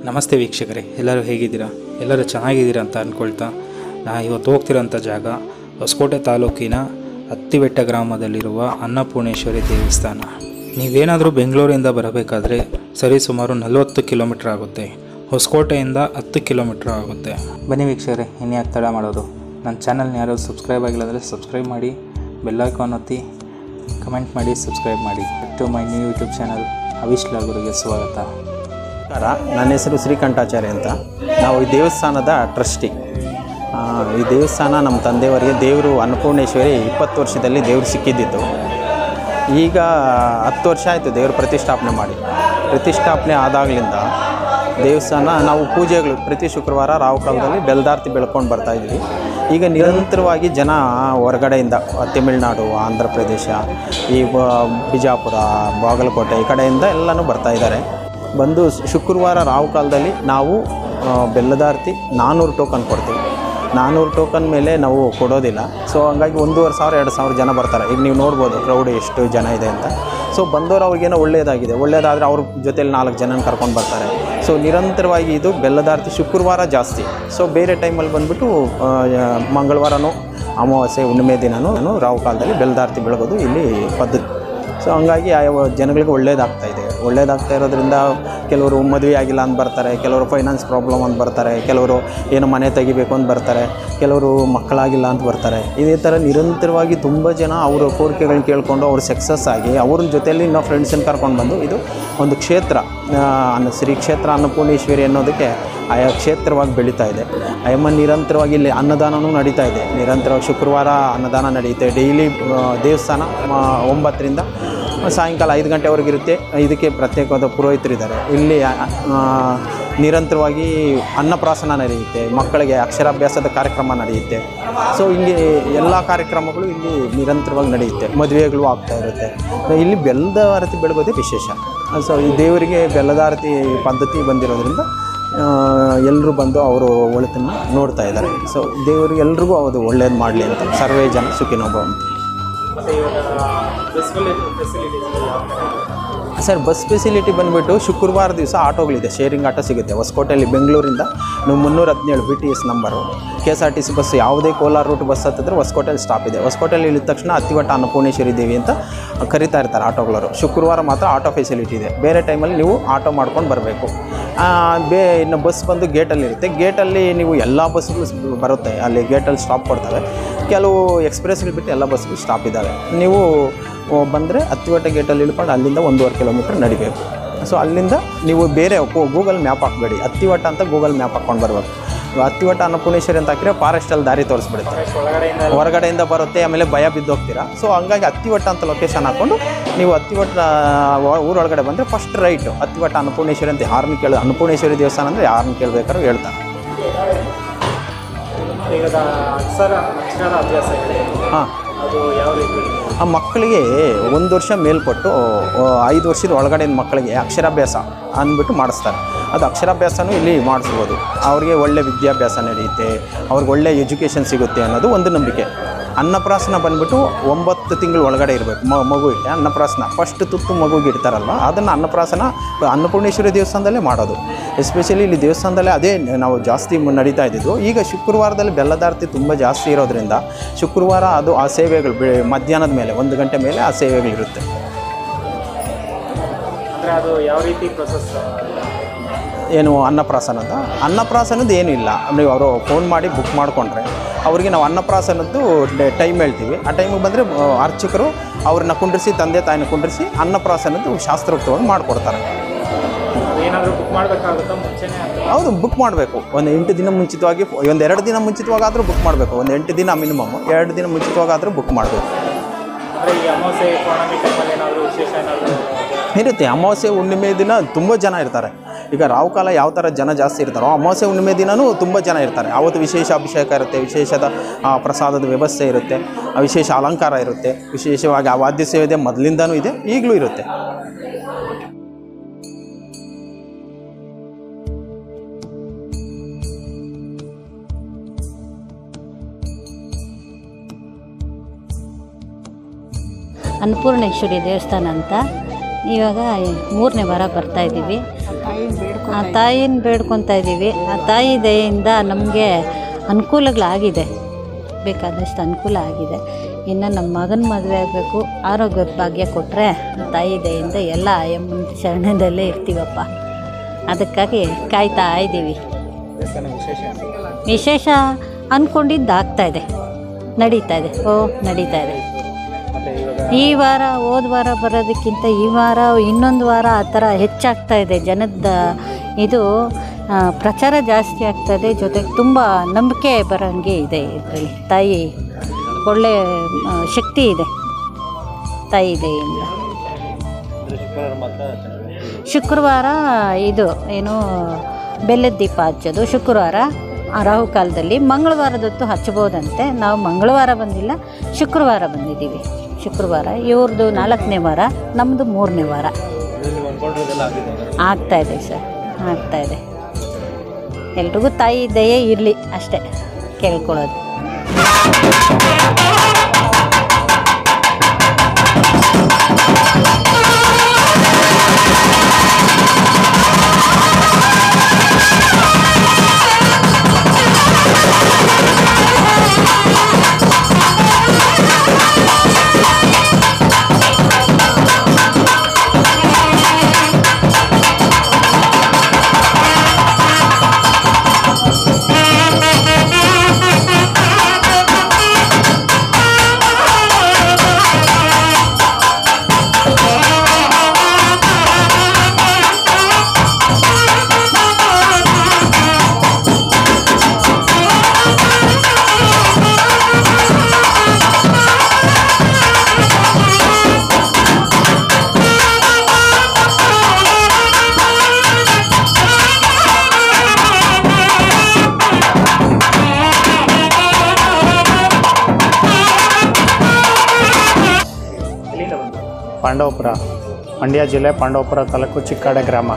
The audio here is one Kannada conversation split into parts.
ನಮಸ್ತೆ ವೀಕ್ಷಕರೇ, ಎಲ್ಲರೂ ಹೇಗಿದ್ದೀರಾ? ಎಲ್ಲರೂ ಚೆನ್ನಾಗಿದ್ದೀರಾ ಅಂತ ಅಂದ್ಕೊಳ್ತಾ ಇವತ್ತು ಹೋಗ್ತಿರೋಂಥ ಜಾಗ ಹೊಸಕೋಟೆ ತಾಲೂಕಿನ ಅತ್ತಿಬೆಟ್ಟ ಗ್ರಾಮದಲ್ಲಿರುವ ಅನ್ನಪೂರ್ಣೇಶ್ವರಿ ದೇವಸ್ಥಾನ. ನೀವೇನಾದರೂ ಬೆಂಗಳೂರಿಂದ ಬರಬೇಕಾದ್ರೆ ಸರಿಸುಮಾರು 40 ಕಿಲೋಮೀಟ್ರ್ ಆಗುತ್ತೆ. ಹೊಸಕೋಟೆಯಿಂದ 10 ಕಿಲೋಮೀಟ್ರ್ ಆಗುತ್ತೆ. ಬನ್ನಿ ವೀಕ್ಷಕರೇ, ಇನ್ಯಾಕೆ ತಡ ಮಾಡೋದು? ನನ್ನ ಚಾನಲ್ನ ಯಾರು ಸಬ್ಸ್ಕ್ರೈಬ್ ಆಗಿಲ್ಲ ಅಂದರೆ ಸಬ್ಸ್ಕ್ರೈಬ್ ಮಾಡಿ, ಬೆಲ್ ಐಕಾನ್ ಒತ್ತಿ, ಕಮೆಂಟ್ ಮಾಡಿ, ಸಬ್ಸ್ಕ್ರೈಬ್ ಮಾಡಿ. To my new YouTube channel Avish ಲಾಗರಿಗೆ ಸ್ವಾಗತ. ನನ್ನ ಹೆಸರು ಶ್ರೀಕಂಠಾಚಾರ್ಯ ಅಂತ. ನಾವು ಈ ದೇವಸ್ಥಾನದ ಟ್ರಸ್ಟಿ. ಈ ದೇವಸ್ಥಾನ ನಮ್ಮ ತಂದೆಯವರಿಗೆ ದೇವರು ಅನ್ನಪೂರ್ಣೇಶ್ವರಿ 20 ವರ್ಷದಲ್ಲಿ ದೇವರು ಸಿಕ್ಕಿದ್ದಿತ್ತು. ಈಗ 10 ವರ್ಷ ಆಯಿತು ದೇವರು ಪ್ರತಿಷ್ಠಾಪನೆ ಮಾಡಿ. ಪ್ರತಿಷ್ಠಾಪನೆ ಆದಾಗಲಿಂದ ದೇವಸ್ಥಾನ ನಾವು ಪೂಜೆಗಳು ಪ್ರತಿ ಶುಕ್ರವಾರ ರಾಹುಕಾಲದಲ್ಲಿ ಬೆಲ್ದಾರ್ತಿ ಬೆಳ್ಕೊಂಡು ಬರ್ತಾಯಿದ್ವಿ. ಈಗ ನಿರಂತರವಾಗಿ ಜನ ಹೊರಗಡೆಯಿಂದ ತಮಿಳುನಾಡು, ಆಂಧ್ರ ಪ್ರದೇಶ, ಈ ಬಿಜಾಪುರ, ಬಾಗಲಕೋಟೆ ಈ ಕಡೆಯಿಂದ ಎಲ್ಲನೂ ಬರ್ತಾಯಿದ್ದಾರೆ. ಬಂದು ಶುಕ್ರವಾರ ರಾಹುಕಾಲದಲ್ಲಿ ನಾವು ಬೆಲ್ಲದಾರ್ತಿ 400 ಟೋಕನ್ ಕೊಡ್ತೀವಿ. 400 ಟೋಕನ್ ಮೇಲೆ ನಾವು ಕೊಡೋದಿಲ್ಲ. ಸೊ ಹಂಗಾಗಿ 1,500-2,000 ಜನ ಬರ್ತಾರೆ. ಈಗ ನೀವು ನೋಡ್ಬೋದು ಕ್ರೌಡ್ ಎಷ್ಟು ಜನ ಇದೆ ಅಂತ. ಸೊ ಬಂದವರು ಅವ್ರಿಗೇನೋ ಒಳ್ಳೆಯದಾದರೆ ಅವ್ರ ಜೊತೆಲಿ 4 ಜನನ ಕರ್ಕೊಂಡು ಬರ್ತಾರೆ. ಸೊ ನಿರಂತರವಾಗಿ ಇದು ಬೆಲ್ಲದಾರ್ತಿ ಶುಕ್ರವಾರ ಜಾಸ್ತಿ. ಸೊ ಬೇರೆ ಟೈಮಲ್ಲಿ ಬಂದುಬಿಟ್ಟು ಮಂಗಳವಾರನೂ, ಅಮಾವಾಸ್ಯೆ, ಹುಣ್ಣಿಮೆ ದಿನವೂ ನಾನು ರಾಹುಕಾಲದಲ್ಲಿ ಬೆಲ್ಲದಾರ್ತಿ ಬೆಳಗೋದು ಇಲ್ಲಿ ಪದ್ಧತಿ. ಸೊ ಹಂಗಾಗಿ ಜನಗಳಿಗೆ ಒಳ್ಳೇದಾಗ್ತಾಯಿದೆ. ಒಳ್ಳೇದಾಗ್ತಾ ಇರೋದ್ರಿಂದ ಕೆಲವರು ಮದುವೆ ಆಗಿಲ್ಲ ಅಂತ ಬರ್ತಾರೆ, ಕೆಲವರು ಫೈನಾನ್ಸ್ ಪ್ರಾಬ್ಲಮ್ ಅಂತ ಬರ್ತಾರೆ, ಕೆಲವರು ಏನೋ ಮನೆ ತೆಗಿಬೇಕು ಅಂತ ಬರ್ತಾರೆ, ಕೆಲವರು ಮಕ್ಕಳಾಗಿಲ್ಲ ಅಂತ ಬರ್ತಾರೆ. ಇದೇ ಥರ ನಿರಂತರವಾಗಿ ತುಂಬ ಜನ ಅವರ ಕೋರಿಕೆಗಳನ್ನ ಕೇಳಿಕೊಂಡು ಅವ್ರು ಸಕ್ಸಸ್ ಆಗಿ ಅವ್ರ ಜೊತೆಯಲ್ಲಿ ಇನ್ನೂ ಫ್ರೆಂಡ್ಸನ್ನು ಕರ್ಕೊಂಡು ಬಂದು ಇದು ಒಂದು ಕ್ಷೇತ್ರ, ಶ್ರೀ ಕ್ಷೇತ್ರ ಅನ್ನಪೂರ್ಣೇಶ್ವರಿ ಅನ್ನೋದಕ್ಕೆ ಆಯಾ ಕ್ಷೇತ್ರವಾಗಿ ಬೆಳೀತಾ ಇದೆ. ಅಯ್ಯಮ್ಮ ನಿರಂತರವಾಗಿ ಇಲ್ಲಿ ಅನ್ನದಾನವೂ ನಡೀತಾ ಇದೆ. ನಿರಂತರವಾಗಿ ಶುಕ್ರವಾರ ಅನ್ನದಾನ ನಡೆಯುತ್ತೆ. ಡೈಲಿ ದೇವಸ್ಥಾನ 9ರಿಂದ ಸಾಯಂಕಾಲ 5 ಗಂಟೆವರೆಗೆ ಇರುತ್ತೆ. ಇದಕ್ಕೆ ಪ್ರತ್ಯೇಕವಾದ ಪುರೋಹಿತರಿದ್ದಾರೆ. ಇಲ್ಲಿ ನಿರಂತರವಾಗಿ ಅನ್ನಪ್ರಾಶನ ನಡೆಯುತ್ತೆ. ಮಕ್ಕಳಿಗೆ ಅಕ್ಷರಾಭ್ಯಾಸದ ಕಾರ್ಯಕ್ರಮ ನಡೆಯುತ್ತೆ. ಸೊ ಹಿಂಗೆ ಎಲ್ಲ ಕಾರ್ಯಕ್ರಮಗಳು ಇಲ್ಲಿ ನಿರಂತರವಾಗಿ ನಡೆಯುತ್ತೆ. ಮದುವೆಗಳು ಆಗ್ತಾ ಇರುತ್ತೆ. ಇಲ್ಲಿ ಬೆಲ್ಲದಾರತಿ ಬೆಳಗೋದೇ ವಿಶೇಷ. ಸೊ ಈ ದೇವರಿಗೆ ಬೆಲ್ಲದಾರತಿ ಪದ್ಧತಿ ಬಂದಿರೋದ್ರಿಂದ ಎಲ್ಲರೂ ಬಂದು ಅವರು ಒಳಿತನ್ನು ನೋಡ್ತಾ ಇದ್ದಾರೆ. ಸೊ ದೇವರಿಗೆ ಎಲ್ರಿಗೂ ಅದು ಒಳ್ಳೇದು ಮಾಡಲಿ ಅಂತ ಸರ್ವೇ ಜನ ಸುಖಿನೋ ಭವಂತು. ಸರ್, ಬಸ್ ಫೆಸಿಲಿಟಿ ಬಂದುಬಿಟ್ಟು ಶುಕ್ರವಾರ ದಿವಸ ಆಟೋಗಳಿದೆ, ಶೇರಿಂಗ್ ಆಟೋ ಸಿಗುತ್ತೆ. ಹೊಸಕೋಟೆಯಲ್ಲಿ ಬೆಂಗಳೂರಿಂದ ನೀವು 317 BTS ನಂಬರು KSRTC ಬಸ್, ಯಾವುದೇ ಕೋಲಾರ ರೂಟ್ ಬಸ್ ಹತ್ತಿದ್ರೆ ಹೊಸಕೋಟೆಯಲ್ಲಿ ಸ್ಟಾಪ್ ಇದೆ. ಹೊಸಕೋಟೆಯಲ್ಲಿ ಇಳಿದ ತಕ್ಷಣ ಅತ್ತಿವಟ್ಟ ಅನ್ನಪೂರ್ಣೇಶ್ವರಿ ದೇವಿ ಅಂತ ಕರಿತಾ ಇರ್ತಾರೆ ಆಟೋಗಳವರು. ಶುಕ್ರವಾರ ಮಾತ್ರ ಆಟೋ ಫೆಸಿಲಿಟಿ ಇದೆ. ಬೇರೆ ಟೈಮಲ್ಲಿ ನೀವು ಆಟೋ ಮಾಡ್ಕೊಂಡು ಬರಬೇಕು. ಇನ್ನು ಬಸ್ ಬಂದು ಗೇಟಲ್ಲಿರುತ್ತೆ. ಗೇಟಲ್ಲಿ ನೀವು ಎಲ್ಲ ಬಸ್ಗಳು ಬರುತ್ತೆ. ಅಲ್ಲಿ ಗೇಟಲ್ಲಿ ಸ್ಟಾಪ್ ಕೊಡ್ತವೆ. ಕೆಲವು ಎಕ್ಸ್ಪ್ರೆಸ್ಗಳು ಬಿಟ್ಟು ಎಲ್ಲ ಬಸ್ಗಳು ಸ್ಟಾಪ್ ಇದ್ದಾವೆ. ನೀವು ಬಂದರೆ ಅತ್ತಿವಟ್ಟ ಗೇಟಲ್ಲಿ ಇಳ್ಕೊಂಡು ಅಲ್ಲಿಂದ 1.5 ಕಿಲೋಮೀಟ್ರ್ ನಡಿಬೇಕು. ಸೊ ಅಲ್ಲಿಂದ ನೀವು ಬೇರೆ ಗೂಗಲ್ ಮ್ಯಾಪ್ ಹಾಕಬೇಡಿ, ಅತ್ತಿವಟ್ಟ ಅಂತ ಗೂಗಲ್ ಮ್ಯಾಪ್ ಹಾಕ್ಕೊಂಡು ಬರಬೇಕು. ಅತ್ತಿವಟ್ಟ ಅನ್ನಪೂರ್ಣೇಶ್ವರಿ ಅಂತ ಹಾಕಿದ್ರೆ ಫಾರೆಸ್ಟಲ್ಲಿ ದಾರಿ ತೋರಿಸ್ಬಿಡುತ್ತೆ. ಹೊರಗಡೆಯಿಂದ ಬರುತ್ತೆ, ಆಮೇಲೆ ಭಯ ಬಿದ್ದೋಗ್ತೀರಾ. ಸೊ ಹಂಗಾಗಿ ಅತ್ತಿವಟ್ಟ ಅಂತ ಲೊಕೇಶನ್ ಹಾಕ್ಕೊಂಡು ನೀವು ಅತ್ತಿವಟ್ಟ ಊರೊಳಗಡೆ ಬಂದರೆ ಫಸ್ಟ್ ರೈಟು ಅತ್ತಿವಟ್ಟ ಅನ್ನಪೂರ್ಣೇಶ್ವರಿ ಅಂತ ಯಾರನ್ನ ಕೇಳಿ, ಅನ್ನಪೂರ್ಣೇಶ್ವರಿ ದೇವಸ್ಥಾನ ಅಂದರೆ ಯಾರನ್ನ ಕೇಳಬೇಕಾದ್ರೂ ಹೇಳ್ತಾರೆ. ಹಾಂ, ಆ ಮಕ್ಕಳಿಗೆ 1 ವರ್ಷ ಮೇಲ್ಪಟ್ಟು 5 ವರ್ಷದ ಒಳಗಡೆ ಮಕ್ಕಳಿಗೆ ಅಕ್ಷರಾಭ್ಯಾಸ ಅಂದ್ಬಿಟ್ಟು ಮಾಡಿಸ್ತಾರೆ. ಅದು ಅಕ್ಷರಾಭ್ಯಾಸನೂ ಇಲ್ಲಿ ಮಾಡಿಸ್ಬೋದು. ಅವ್ರಿಗೆ ಒಳ್ಳೆ ವಿದ್ಯಾಭ್ಯಾಸ ನಡೆಯುತ್ತೆ, ಅವ್ರಿಗೆ ಒಳ್ಳೆ ಎಜುಕೇಷನ್ ಸಿಗುತ್ತೆ ಅನ್ನೋದು ಒಂದು ನಂಬಿಕೆ. ಅನ್ನಪ್ರಾಶನ ಬಂದುಬಿಟ್ಟು 9 ತಿಂಗಳು ಒಳಗಡೆ ಇರಬೇಕು ಮಗುವಿಗೆ. ಅನ್ನಪ್ರಾಶನ ಫಸ್ಟ್ ತುತ್ತು ಮಗುವಿಗೆ ಇಡ್ತಾರಲ್ವ, ಅದನ್ನು ಅನ್ನಪ್ರಾಶನ ಅನ್ನಪೂರ್ಣೇಶ್ವರಿ ದೇವಸ್ಥಾನದಲ್ಲೇ ಮಾಡೋದು. ಎಸ್ಪೆಷಲಿ ಇಲ್ಲಿ ದೇವಸ್ಥಾನದಲ್ಲೇ ಅದೇ ನಾವು ಜಾಸ್ತಿ ನಡೀತಾ ಇದ್ದಿದ್ದು. ಈಗ ಶುಕ್ರವಾರದಲ್ಲಿ ಬೆಲ್ಲದಾರ್ತಿ ತುಂಬ ಜಾಸ್ತಿ ಇರೋದ್ರಿಂದ ಶುಕ್ರವಾರ ಅದು ಆ ಸೇವೆಗಳು ಮಧ್ಯಾಹ್ನದ ಮೇಲೆ 1 ಗಂಟೆ ಮೇಲೆ ಆ ಸೇವೆಗಳಿರುತ್ತೆ. ಅಂದರೆ ಅದು ಯಾವ ರೀತಿ ಪ್ರೊಸೆಸ್? ಏನು ಅನ್ನಪ್ರಾಶನದ್ದು ಏನೂ ಇಲ್ಲ. ನೀವು ಅವರು ಫೋನ್ ಮಾಡಿ ಬುಕ್ ಮಾಡಿಕೊಂಡ್ರೆ ಅವ್ರಿಗೆ ನಾವು ಅನ್ನಪ್ರಾಶನದ್ದು ಟೈಮ್ ಹೇಳ್ತೀವಿ. ಆ ಟೈಮಿಗೆ ಬಂದರೆ ಅರ್ಚಕರು ಅವ್ರನ್ನ ಕುಂಡ್ರಿಸಿ, ತಂದೆ ತಾಯಿನ ಕುಂಡ್ರಿಸಿ ಅನ್ನಪ್ರಾಶನದ್ದು ಶಾಸ್ತ್ರೋಕ್ತವಾಗಿ ಮಾಡಿಕೊಡ್ತಾರೆ. ಏನಾದರೂ ಬುಕ್ ಮಾಡಬೇಕಾಗುತ್ತಾ ಮುಂಚೆನೇ? ಹೌದು, ಬುಕ್ ಮಾಡಬೇಕು. ಒಂದು 8 ದಿನ ಮುಂಚಿತವಾಗಿ, 1-2 ದಿನ ಮುಂಚಿತವಾಗಾದರೂ ಬುಕ್ ಮಾಡಬೇಕು. ಒಂದು 8 ದಿನ ಮಿನಿಮಮ್, 2 ದಿನ ಮುಂಚಿತವಾಗಾದರೂ ಬುಕ್ ಮಾಡಬೇಕು. ಅಂದರೆ ಈ ಅಮಾವಾಸ್ಯೆ ಪೌರ್ಣಮಿ ಟೈಮಲ್ಲಿ ಏನಾದರೂ ವಿಶೇಷ ಇರುತ್ತೆ. ಅಮಾವಾಸ್ಯೆ ಹುಣ್ಣಿಮೆ ದಿನ ತುಂಬ ಜನ ಇರ್ತಾರೆ. ಈಗ ರಾಹುಕಾಲ ಯಾವ ಥರ ಜನ ಜಾಸ್ತಿ ಇರ್ತಾರೋ ಅಮಾವಾಸ್ಯೆ ಹುಣ್ಣಿಮೆ ದಿನವೂ ತುಂಬ ಜನ ಇರ್ತಾರೆ. ಆವತ್ತು ವಿಶೇಷ ಅಭಿಷೇಕ ಇರುತ್ತೆ, ವಿಶೇಷದ ಪ್ರಸಾದದ ವ್ಯವಸ್ಥೆ ಇರುತ್ತೆ, ವಿಶೇಷ ಅಲಂಕಾರ ಇರುತ್ತೆ, ವಿಶೇಷವಾಗಿ ಆ ವಾದ್ಯ ಸೇವೆ ಮೊದಲಿಂದನೂ ಇದೆ, ಈಗಲೂ ಇರುತ್ತೆ. ಅನ್ನಪೂರ್ಣೇಶ್ವರಿ ದೇವಸ್ಥಾನ ಅಂತ ಇವಾಗ 3ನೇ ವಾರ ಬರ್ತಾಯಿದ್ದೀವಿ. ಆ ತಾಯಿನ ಬೇಡ್ಕೊತಾ ಇದ್ದೀವಿ. ಆ ತಾಯಿ ದಯೆಯಿಂದ ನಮಗೆ ಅನುಕೂಲಗಳಾಗಿದೆ, ಬೇಕಾದಷ್ಟು ಅನುಕೂಲ ಆಗಿದೆ. ಇನ್ನು ನಮ್ಮ ಮಗನ ಮದುವೆ ಆಗಬೇಕು, ಆರೋಗ್ಯದ ಭಾಗ್ಯ ಕೊಟ್ಟರೆ ತಾಯಿ ದಯೆಯಿಂದ ಎಲ್ಲ ಆಯಮ್ಮನ ಶರಣದಲ್ಲೇ ಇರ್ತೀವಪ್ಪ. ಅದಕ್ಕಾಗಿ ಕಾಯ್ತಾ ಇದ್ದೀವಿ. ವಿಶೇಷ ಅಂದ್ಕೊಂಡಿದ್ದು ಆಗ್ತಾಯಿದೆ, ನಡೀತಾ ಇದೆ. ನಡೀತಾ ಇದೆ. ಈ ವಾರ ಹೋದ ವಾರ ಬರೋದಕ್ಕಿಂತ ಈ ವಾರ ಇನ್ನೊಂದು ವಾರ ಆ ಥರ ಹೆಚ್ಚಾಗ್ತಾ ಇದೆ. ಜನದ ಇದು ಪ್ರಚಾರ ಜಾಸ್ತಿ ಆಗ್ತಾಯಿದೆ. ಜೊತೆಗೆ ತುಂಬ ನಂಬಿಕೆ ಬರೋಂಗೆ ಇದೆ. ಇದರಲ್ಲಿ ತಾಯಿ ಒಳ್ಳೆ ಶಕ್ತಿ ಇದೆ ತಾಯಿ ದಯೆಯಿಂದ. ಶುಕ್ರವಾರ ಇದು ಏನು ಬೆಲ್ಲದ ದೀಪ ಹಚ್ಚೋದು ಶುಕ್ರವಾರ ರಾಹುಕಾಲದಲ್ಲಿ. ಮಂಗಳವಾರದೊತ್ತು ಹಚ್ಚಬೋದಂತೆ. ನಾವು ಮಂಗಳವಾರ ಬಂದಿಲ್ಲ, ಶುಕ್ರವಾರ ಬಂದಿದ್ದೀವಿ. ಶುಕ್ರವಾರ ಇವ್ರದ್ದು 4ನೇ ವಾರ, ನಮ್ಮದು 3ನೇ ವಾರ. ಆಗ್ತಾಯಿದೆ ಸರ್, ಆಗ್ತಾಯಿದೆ. ಎಲ್ರಿಗೂ ತಾಯಿ ದಯೆ ಇರಲಿ ಅಷ್ಟೇ ಕೇಳ್ಕೊಳ್ಳೋದು. ಪಾಂಡವಪುರ, ಮಂಡ್ಯ ಜಿಲ್ಲೆ, ಪಾಂಡವಪುರ ತಾಲೂಕು, ಚಿಕ್ಕಾಡೆ ಗ್ರಾಮ.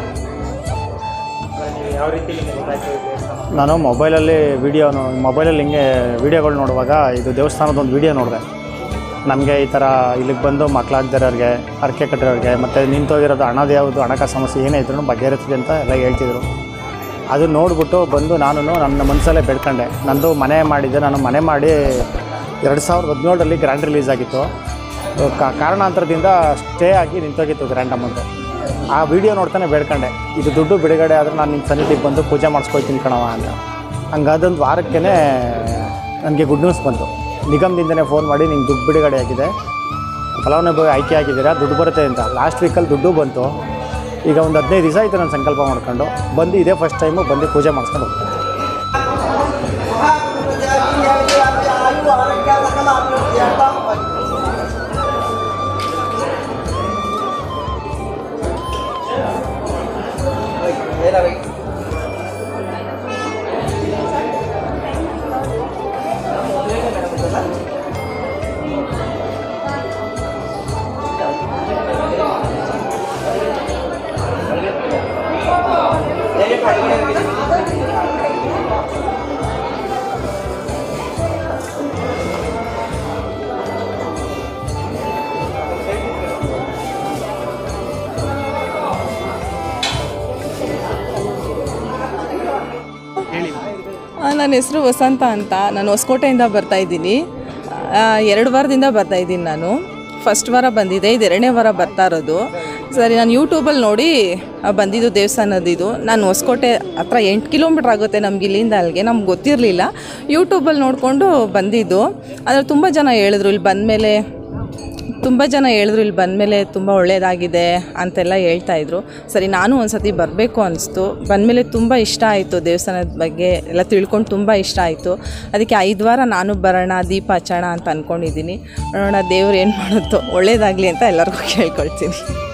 ನಾನು ಮೊಬೈಲಲ್ಲಿ ಹಿಂಗೆ ವೀಡಿಯೋಗಳು ನೋಡುವಾಗ ಇದು ದೇವಸ್ಥಾನದೊಂದು ವೀಡಿಯೋ ನೋಡಿದೆ. ನಮಗೆ ಈ ಥರ ಇಲ್ಲಿಗೆ ಬಂದು ಮಕ್ಕಳಾಗ್ದಿರೋರಿಗೆ, ಹರಕೆ ಕಟ್ಟಿರೋರಿಗೆ, ಮತ್ತು ನಿಂತೋಗಿರೋದು ಹಣಕಾಸು ಸಮಸ್ಯೆ ಏನೇ ಇದ್ರೂ ಬಗೆಹರಿಸ್ತೀವಿ ಅಂತ ಎಲ್ಲ ಹೇಳ್ತಿದ್ರು. ಅದು ನೋಡಿಬಿಟ್ಟು ಬಂದು ನಾನು ನನ್ನ ಮನಸ್ಸಲ್ಲೇ ಬೇಡ್ಕೊಂಡೆ. ನಂದು ಮನೆ ಮಾಡಿದ್ದೆ. ನಾನು ಮನೆ ಮಾಡಿ 2017ರಲ್ಲಿ ಗ್ರ್ಯಾಂಡ್ ರಿಲೀಸ್ ಆಗಿತ್ತು. ಕಾರಣಾಂತರದಿಂದ ಸ್ಟೇ ಆಗಿ ನಿಂತೋಗಿತ್ತು ಗ್ರ್ಯಾಂಡ್ ಅಮೌಂಟು. ಆ ವಿಡಿಯೋ ನೋಡ್ತಾನೆ ಬೇಡ್ಕೊಂಡೆ, ಇದು ದುಡ್ಡು ಬಿಡುಗಡೆ ಆದರೆ ನಾನು ನಿಮ್ಮ ಸನ್ನಿಧಿಗೆ ಬಂದು ಪೂಜೆ ಮಾಡಿಸ್ಕೊಳ್ತೀನಿ ಕಣವ ಅಂತ. ಹಂಗೆ ಅದೊಂದು ವಾರಕ್ಕೇ ನನಗೆ ಗುಡ್ ನ್ಯೂಸ್ ಬಂತು. ನಿಗಮದಿಂದನೇ ಫೋನ್ ಮಾಡಿ, ನಿಂಗೆ ದುಡ್ಡು ಬಿಡುಗಡೆ ಆಗಿದೆ, ಫಲಾನುಭವಿ ಆಯ್ಕೆ ಆಗಿದ್ದೀರಾ, ದುಡ್ಡು ಬರುತ್ತೆ ಅಂತ. ಲಾಸ್ಟ್ ವೀಕಲ್ಲಿ ದುಡ್ಡು ಬಂತು. ಈಗ ಒಂದು 15 ದಿವಸ ಆಯಿತು ನಾನು ಸಂಕಲ್ಪ ಮಾಡ್ಕೊಂಡು ಬಂದು. ಇದೇ ಫಸ್ಟ್ ಟೈಮು ಬಂದು ಪೂಜೆ ಮಾಡಿಸ್ಕೊಂಡು ಹೋಗ್ತೀನಿ. ನನ್ನ ಹೆಸರು ವಸಂತ ಅಂತ. ನಾನು ಹೊಸಕೋಟೆಯಿಂದ ಬರ್ತಾಯಿದ್ದೀನಿ. 2 ವಾರದಿಂದ ಬರ್ತಾಯಿದ್ದೀನಿ ನಾನು. ಫಸ್ಟ್ ವಾರ ಬಂದಿದೆ, ಇದು 2ನೇ ವಾರ ಬರ್ತಾ ಇರೋದು. ಸರಿ, ನಾನು ಯೂಟ್ಯೂಬಲ್ಲಿ ನೋಡಿ ಬಂದಿದ್ದು ದೇವಸ್ಥಾನದಿದು. ನಾನು ಹೊಸಕೋಟೆ ಹತ್ರ 8 ಕಿಲೋಮೀಟ್ರ್ ಆಗುತ್ತೆ ನಮ್ಗೆ ಇಲ್ಲಿಂದ ಅಲ್ಲಿಗೆ. ನಮ್ಗೆ ಗೊತ್ತಿರಲಿಲ್ಲ, ಯೂಟ್ಯೂಬಲ್ಲಿ ನೋಡಿಕೊಂಡು ಬಂದಿದ್ದು. ಆದರೆ ತುಂಬ ಜನ ಹೇಳಿದ್ರು ಇಲ್ಲಿ ಬಂದಮೇಲೆ ತುಂಬ ಒಳ್ಳೆಯದಾಗಿದೆ ಅಂತೆಲ್ಲ ಹೇಳ್ತಾಯಿದ್ರು. ಸರಿ, ನಾನು ಒಂದು ಸತಿ ಬರಬೇಕು ಅನಿಸ್ತು. ಬಂದಮೇಲೆ ತುಂಬ ಇಷ್ಟ ಆಯಿತು, ದೇವಸ್ಥಾನದ ಬಗ್ಗೆ ಎಲ್ಲ ತಿಳ್ಕೊಂಡು ತುಂಬ ಇಷ್ಟ ಆಯಿತು. ಅದಕ್ಕೆ 5 ವಾರ ನಾನು ಬರೋಣ, ದೀಪ ಹಚ್ಚೋಣ ಅಂತ ಅಂದ್ಕೊಂಡಿದ್ದೀನಿ. ನೋಡೋಣ ದೇವ್ರು ಏನು ಮಾಡುತ್ತೋ, ಒಳ್ಳೆಯದಾಗಲಿ ಅಂತ ಎಲ್ಲರಿಗೂ ಕೇಳ್ಕೊಳ್ತೀನಿ.